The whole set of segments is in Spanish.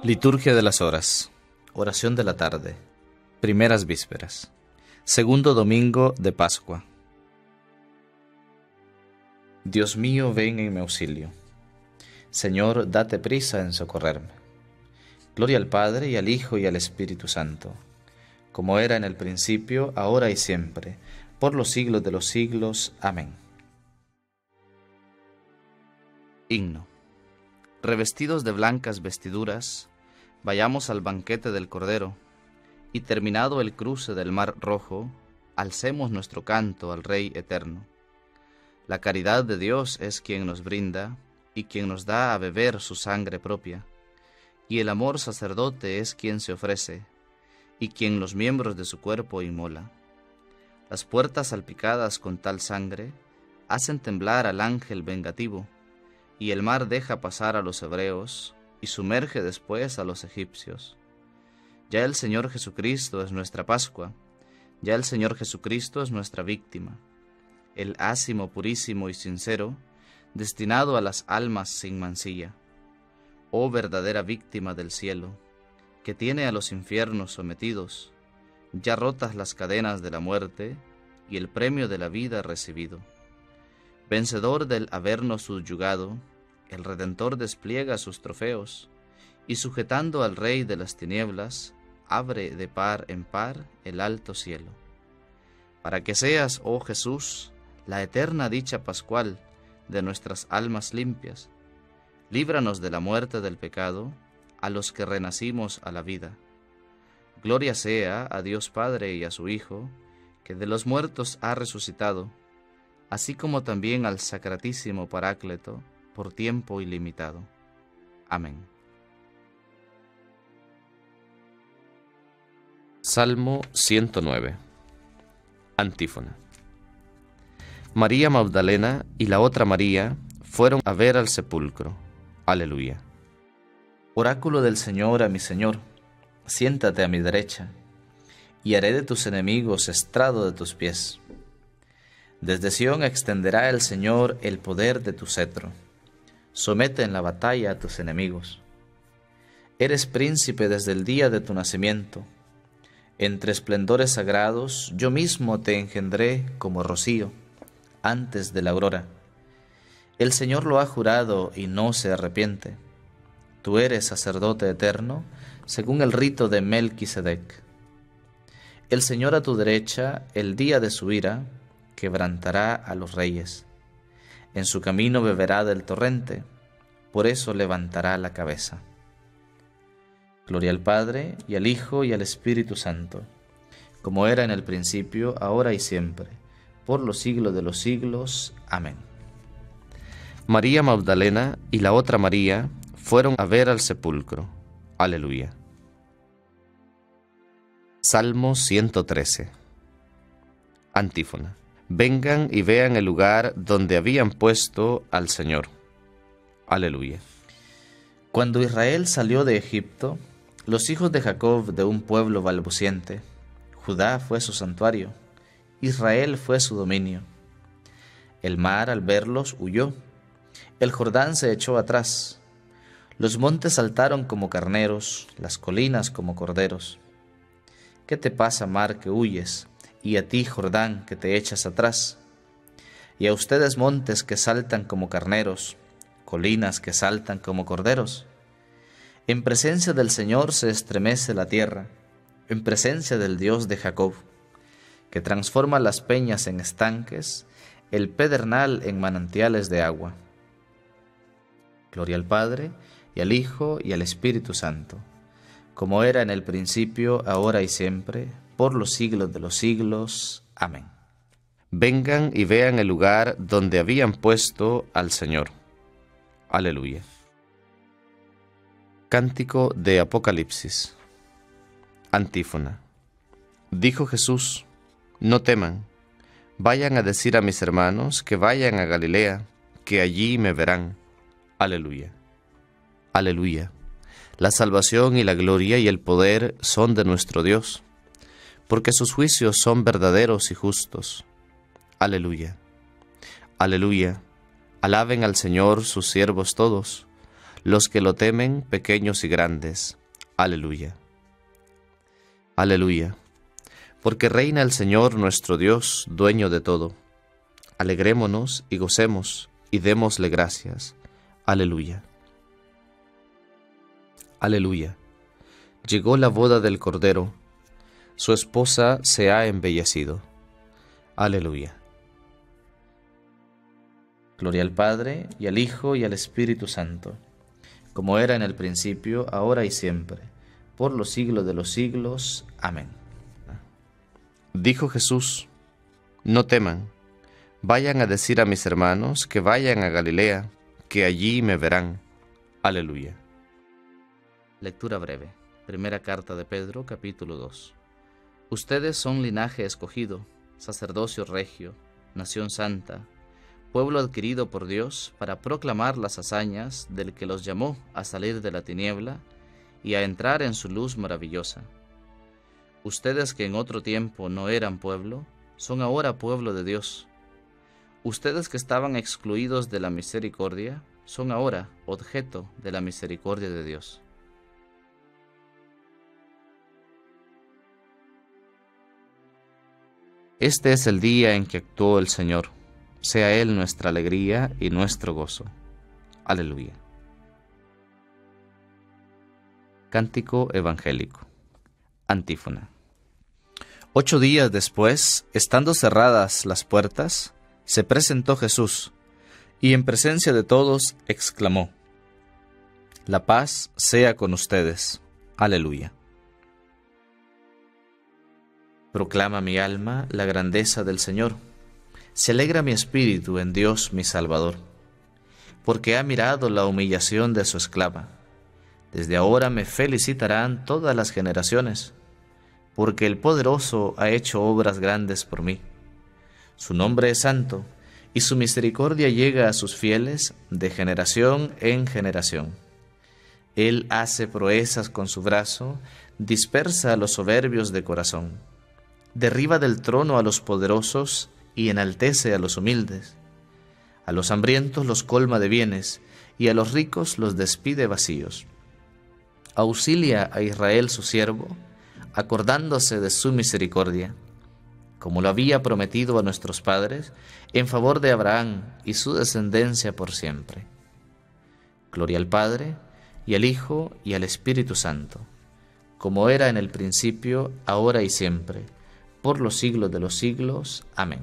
Liturgia de las horas. Oración de la tarde. Primeras vísperas. Segundo domingo de Pascua. Dios mío, ven en mi auxilio. Señor, date prisa en socorrerme. Gloria al Padre, y al Hijo, y al Espíritu Santo, como era en el principio, ahora y siempre, por los siglos de los siglos. Amén. Himno. Revestidos de blancas vestiduras, vayamos al banquete del Cordero, y terminado el cruce del mar rojo, alcemos nuestro canto al Rey eterno. La caridad de Dios es quien nos brinda, y quien nos da a beber su sangre propia, y el amor sacerdote es quien se ofrece, y quien los miembros de su cuerpo inmola. Las puertas salpicadas con tal sangre hacen temblar al ángel vengativo, y el mar deja pasar a los hebreos, y sumerge después a los egipcios. Ya el Señor Jesucristo es nuestra Pascua, ya el Señor Jesucristo es nuestra víctima, el ácimo purísimo y sincero, destinado a las almas sin mancilla. Oh verdadera víctima del cielo, que tiene a los infiernos sometidos, ya rotas las cadenas de la muerte, y el premio de la vida recibido. Vencedor del habernos subyugado, el Redentor despliega sus trofeos, y sujetando al Rey de las tinieblas, abre de par en par el alto cielo. Para que seas, oh Jesús, la eterna dicha pascual de nuestras almas limpias, líbranos de la muerte del pecado, a los que renacimos a la vida. Gloria sea a Dios Padre y a su Hijo, que de los muertos ha resucitado, así como también al Sacratísimo Paráclito, por tiempo ilimitado. Amén. Salmo 109. Antífona. María Magdalena y la otra María fueron a ver al sepulcro. Aleluya. Oráculo del Señor a mi Señor, siéntate a mi derecha, y haré de tus enemigos estrado de tus pies. Desde Sión extenderá el Señor el poder de tu cetro. Somete en la batalla a tus enemigos. Eres príncipe desde el día de tu nacimiento. Entre esplendores sagrados yo mismo te engendré como rocío, antes de la aurora. El Señor lo ha jurado y no se arrepiente. Tú eres sacerdote eterno, según el rito de Melquisedec. El Señor a tu derecha, el día de su ira, quebrantará a los reyes. En su camino beberá del torrente, por eso levantará la cabeza. Gloria al Padre, y al Hijo, y al Espíritu Santo, como era en el principio, ahora y siempre, por los siglos de los siglos. Amén. María Magdalena y la otra María fueron a ver al sepulcro. Aleluya. Salmo 113. Antífona. Vengan y vean el lugar donde habían puesto al Señor. Aleluya. Cuando Israel salió de Egipto, los hijos de Jacob de un pueblo balbuciente, Judá fue su santuario, Israel fue su dominio. El mar al verlos huyó, el Jordán se echó atrás, los montes saltaron como carneros, las colinas como corderos. ¿Qué te pasa, mar, que huyes? Y a ti, Jordán, que te echas atrás. Y a ustedes, montes que saltan como carneros, colinas que saltan como corderos. En presencia del Señor se estremece la tierra, en presencia del Dios de Jacob, que transforma las peñas en estanques, el pedernal en manantiales de agua. Gloria al Padre, y al Hijo, y al Espíritu Santo, como era en el principio, ahora y siempre, por los siglos de los siglos. Amén. Vengan y vean el lugar donde habían puesto al Señor. Aleluya. Cántico de Apocalipsis. Antífona. Dijo Jesús: no teman, vayan a decir a mis hermanos que vayan a Galilea, que allí me verán. Aleluya. Aleluya. La salvación y la gloria y el poder son de nuestro Dios, porque sus juicios son verdaderos y justos. Aleluya. Aleluya. Alaben al Señor sus siervos todos, los que lo temen, pequeños y grandes. Aleluya. Aleluya. Porque reina el Señor nuestro Dios, dueño de todo. Alegrémonos y gocemos y démosle gracias. Aleluya. Aleluya. Llegó la boda del Cordero, su esposa se ha embellecido. Aleluya. Gloria al Padre, y al Hijo, y al Espíritu Santo, como era en el principio, ahora y siempre, por los siglos de los siglos. Amén. Dijo Jesús: no teman, vayan a decir a mis hermanos que vayan a Galilea, que allí me verán. Aleluya. Lectura breve. Primera carta de Pedro, capítulo 2. Ustedes son linaje escogido, sacerdocio regio, nación santa, pueblo adquirido por Dios para proclamar las hazañas del que los llamó a salir de la tiniebla y a entrar en su luz maravillosa. Ustedes que en otro tiempo no eran pueblo, son ahora pueblo de Dios. Ustedes que estaban excluidos de la misericordia, son ahora objeto de la misericordia de Dios. Este es el día en que actuó el Señor. Sea Él nuestra alegría y nuestro gozo. Aleluya. Cántico evangélico. Antífona. 8 días después, estando cerradas las puertas, se presentó Jesús, y en presencia de todos exclamó: La paz sea con ustedes. Aleluya. Proclama mi alma la grandeza del Señor. Se alegra mi espíritu en Dios mi Salvador, porque ha mirado la humillación de su esclava. Desde ahora me felicitarán todas las generaciones, porque el Poderoso ha hecho obras grandes por mí. Su nombre es santo, y su misericordia llega a sus fieles de generación en generación. Él hace proezas con su brazo, dispersa a los soberbios de corazón. Derriba del trono a los poderosos y enaltece a los humildes. A los hambrientos los colma de bienes, y a los ricos los despide vacíos. Auxilia a Israel su siervo, acordándose de su misericordia, como lo había prometido a nuestros padres, en favor de Abraham y su descendencia por siempre. Gloria al Padre, y al Hijo, y al Espíritu Santo, como era en el principio, ahora y siempre, por los siglos de los siglos. Amén.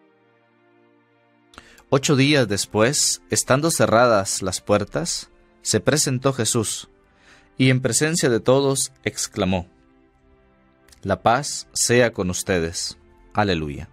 8 días después, estando cerradas las puertas, se presentó Jesús, y en presencia de todos exclamó: La paz sea con ustedes. Aleluya.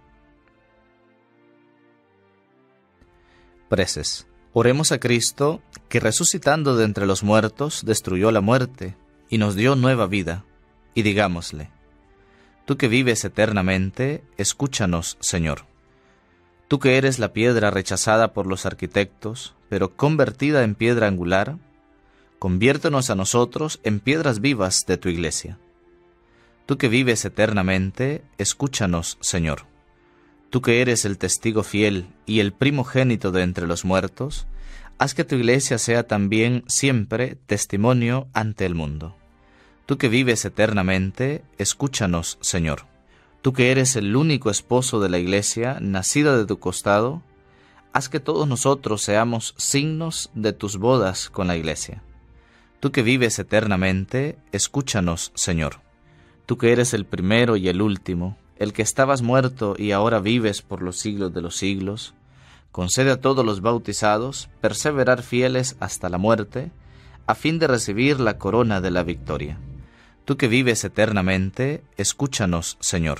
Preces. Oremos a Cristo, que resucitando de entre los muertos, destruyó la muerte, y nos dio nueva vida, y digámosle: Tú que vives eternamente, escúchanos, Señor. Tú que eres la piedra rechazada por los arquitectos, pero convertida en piedra angular, conviértenos a nosotros en piedras vivas de tu iglesia. Tú que vives eternamente, escúchanos, Señor. Tú que eres el testigo fiel y el primogénito de entre los muertos, haz que tu iglesia sea también siempre testimonio ante el mundo. Tú que vives eternamente, escúchanos, Señor. Tú que eres el único esposo de la iglesia, nacida de tu costado, haz que todos nosotros seamos signos de tus bodas con la iglesia. Tú que vives eternamente, escúchanos, Señor. Tú que eres el primero y el último, el que estabas muerto y ahora vives por los siglos de los siglos, concede a todos los bautizados perseverar fieles hasta la muerte, a fin de recibir la corona de la victoria. Tú que vives eternamente, escúchanos, Señor.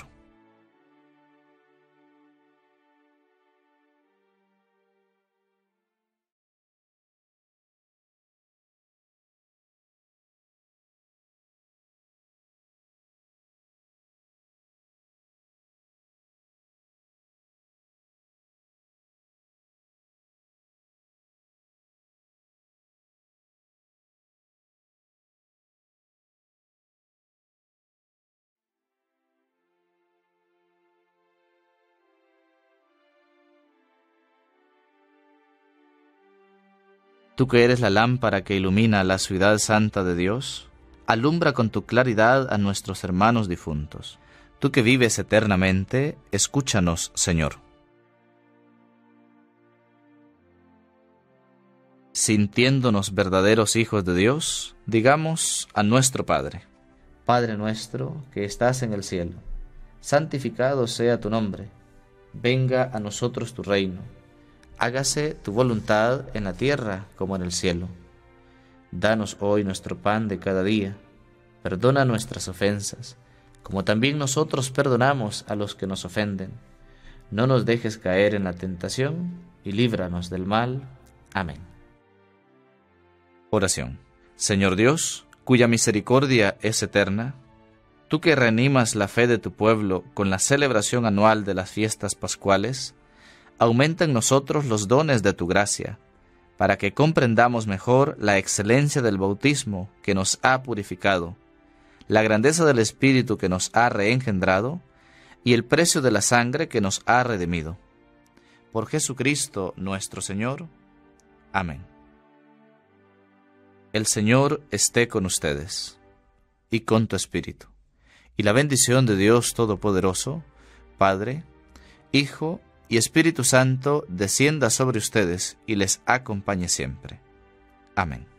Tú que eres la lámpara que ilumina la ciudad santa de Dios, alumbra con tu claridad a nuestros hermanos difuntos. Tú que vives eternamente, escúchanos, Señor. Sintiéndonos verdaderos hijos de Dios, digamos a nuestro Padre: Padre nuestro que estás en el cielo, santificado sea tu nombre. Venga a nosotros tu reino. Hágase tu voluntad en la tierra como en el cielo. Danos hoy nuestro pan de cada día. Perdona nuestras ofensas, como también nosotros perdonamos a los que nos ofenden. No nos dejes caer en la tentación, y líbranos del mal. Amén. Oración. Señor Dios, cuya misericordia es eterna, tú que reanimas la fe de tu pueblo con la celebración anual de las fiestas pascuales, aumenta en nosotros los dones de tu gracia, para que comprendamos mejor la excelencia del bautismo que nos ha purificado, la grandeza del Espíritu que nos ha reengendrado y el precio de la sangre que nos ha redimido. Por Jesucristo nuestro Señor. Amén. El Señor esté con ustedes y con tu espíritu. Y la bendición de Dios Todopoderoso, Padre, Hijo y Espíritu Santo, descienda sobre ustedes y les acompañe siempre. Amén.